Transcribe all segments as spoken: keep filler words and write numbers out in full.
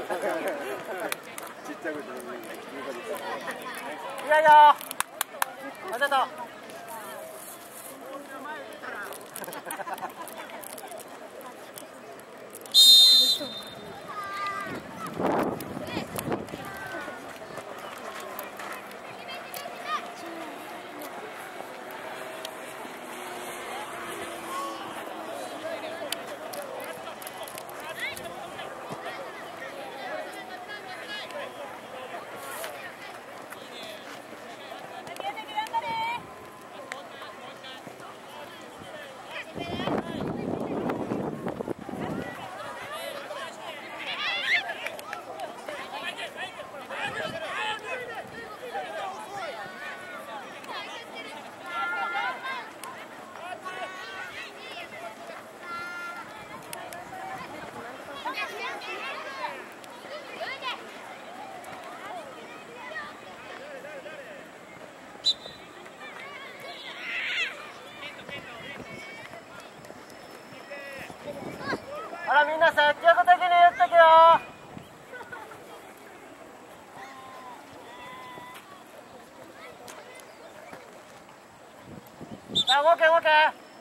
いやいやありがとう。ほらみんな積極的に打ってくよ。さあ動け動け。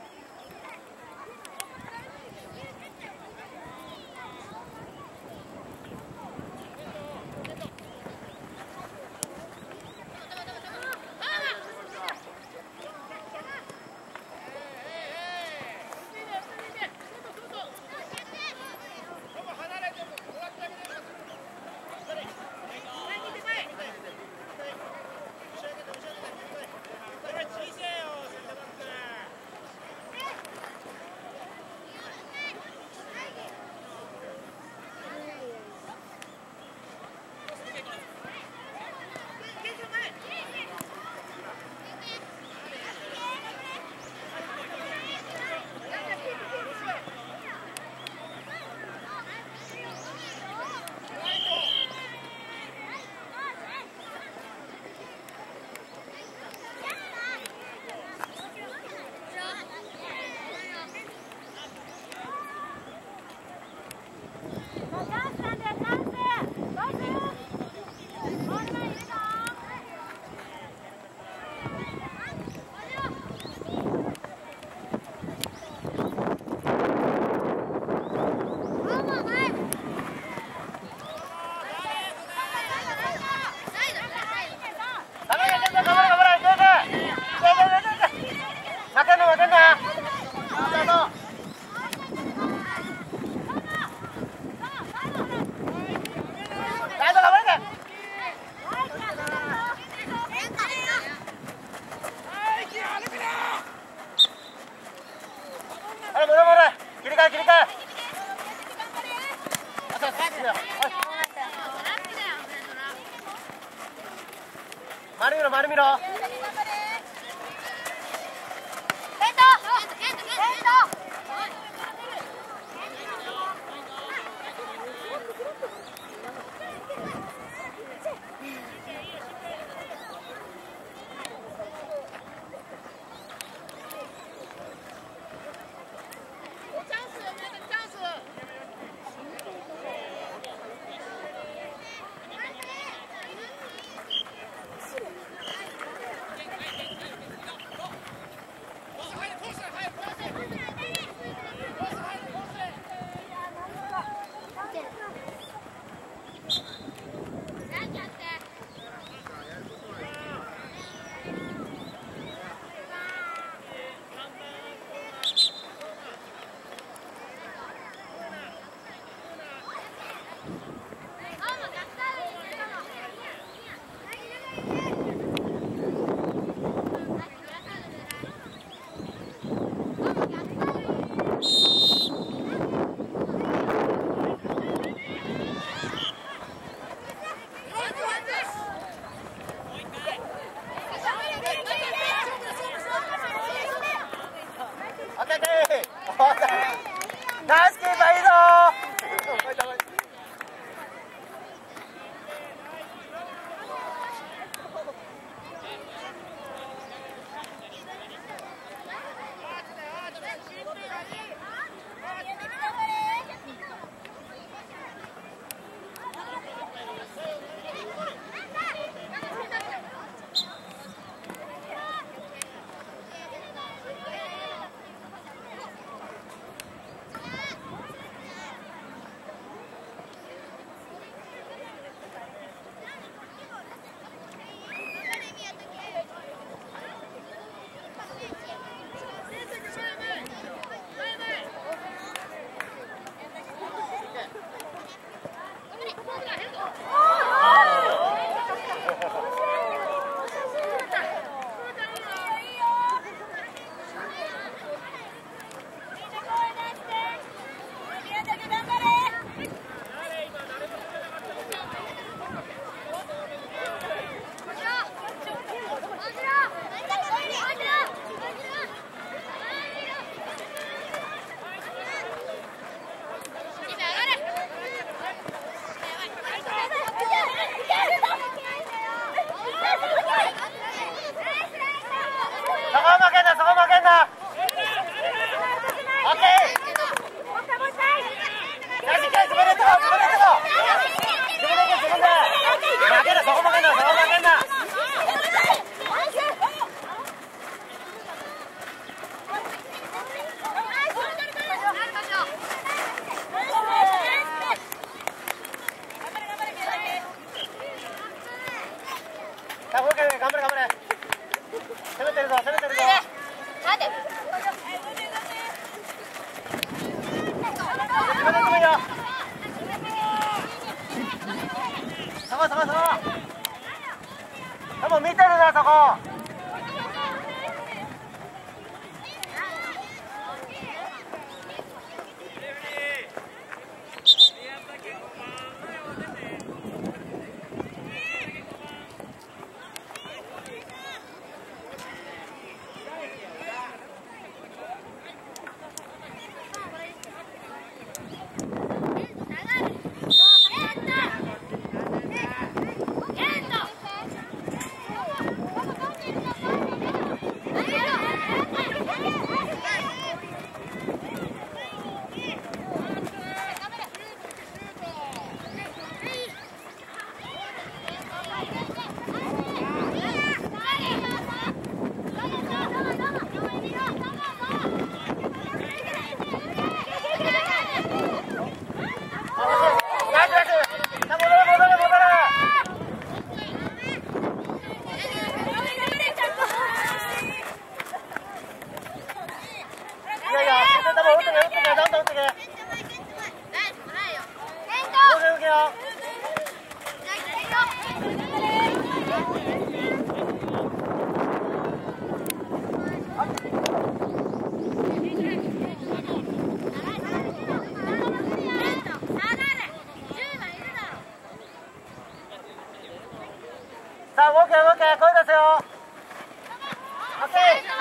丸見ろ丸見ろ。ナイスキーパーいいぞー。 こそこそこ。でも見てるなそこ。さあ、動け動け、声出せよ。オッケー。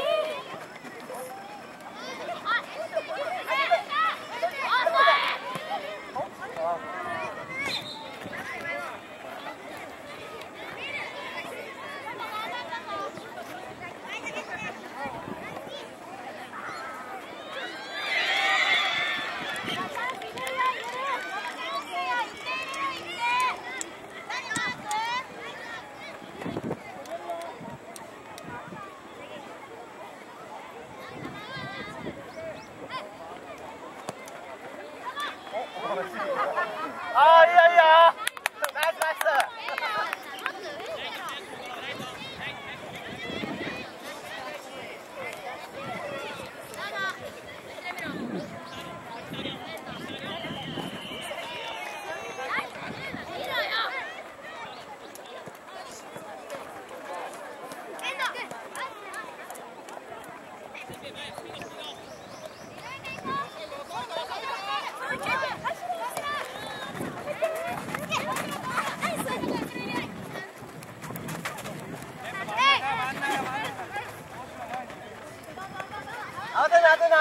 ああ、いいよいいよ。ナイスナイス。当てな当てな。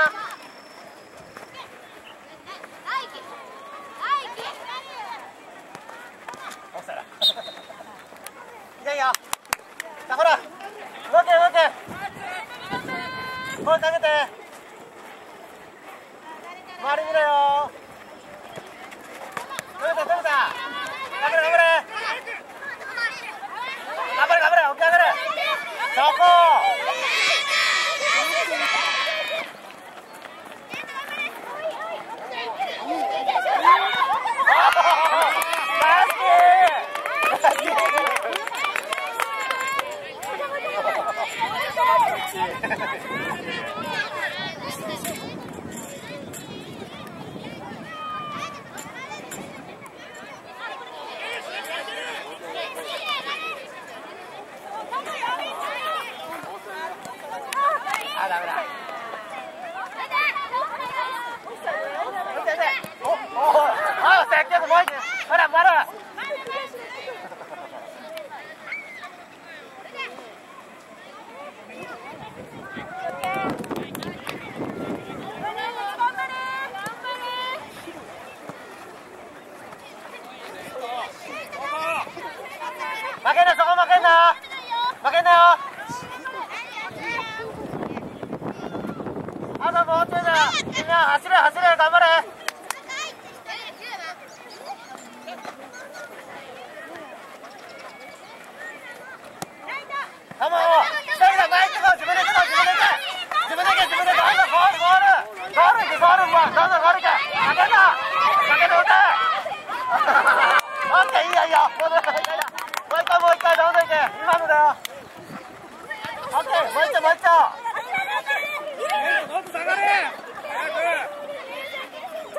おさら。いやいや。さあほら。動け動け。声かけて。周り見ろよ。取れた取れた。頑張れ頑張れ。頑張れ頑張れ。起き上がれ。そこ。あ、ダメだ。お、お、あ、接客もう一度。ほら、まだ。負けんな、そこ負けんな。負けんなよ。あともうちょいだ。みんな走れ走れ、頑張れ。カモン、一人だ、前行ってこい。自分で行ってこい、自分で行け。自分で行け、自分で行け。あんたゴールゴール。ゴール行け、ゴールも。どんどんゴール行け。負けんな。負けて打て。オッケー、いいよいいよ。もう一回もう一回、どんどん行け。今のだよ。オッケー、もう一丁もう一丁。もっと下がれ。早く。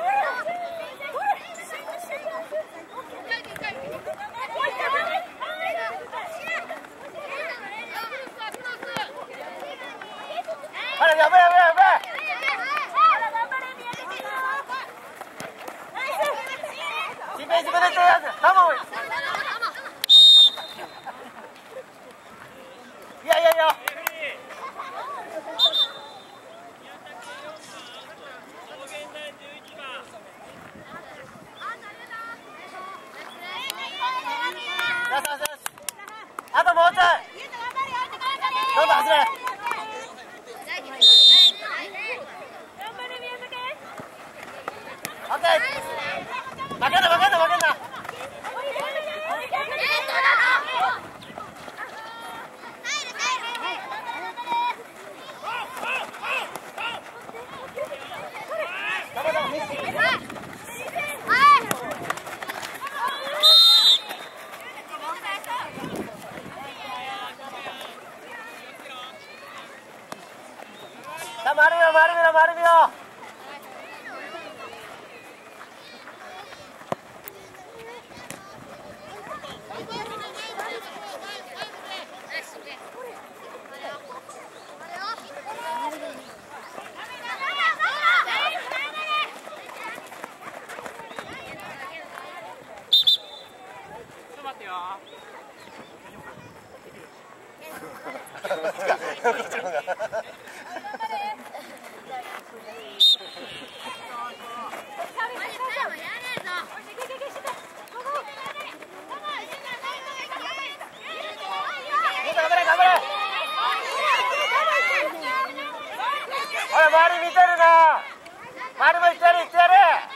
自分で手やつ。玉を。いやいやいや。あともうちょい。どんどん走れ。オッケー。負けんな負けんな負けんな。さあ回るよ回るよ回るよ。おい周り見てるな。周りも行ってやる行ってやる。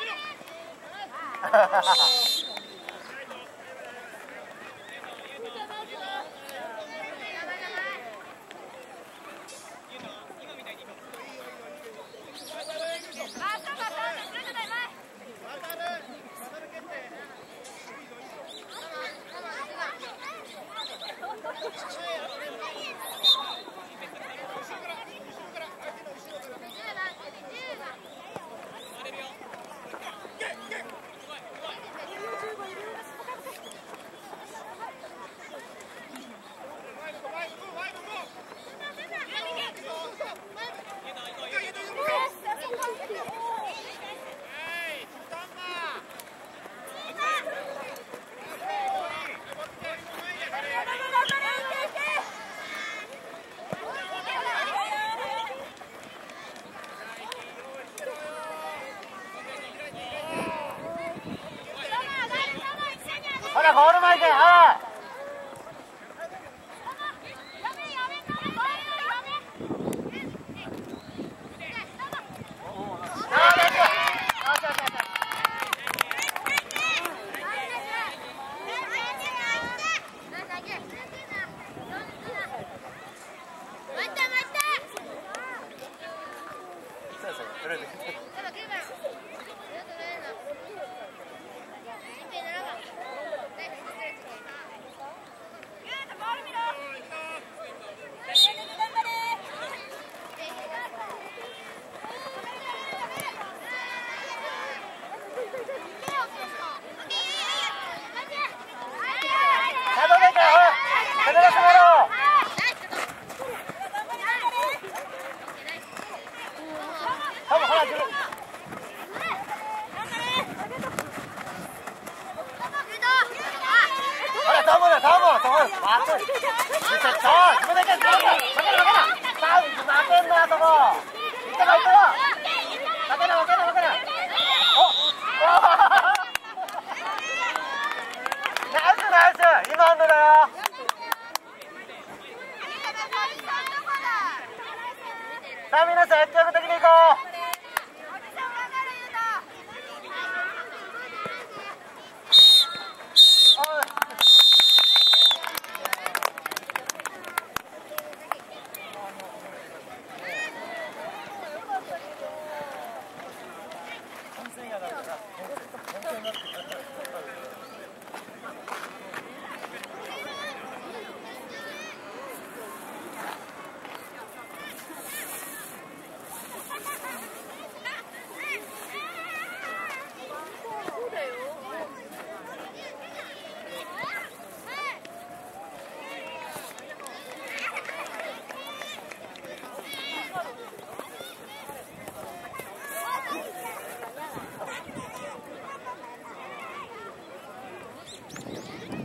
ほらゴール前で、はい。さあ皆さん積極的に行こう。 ー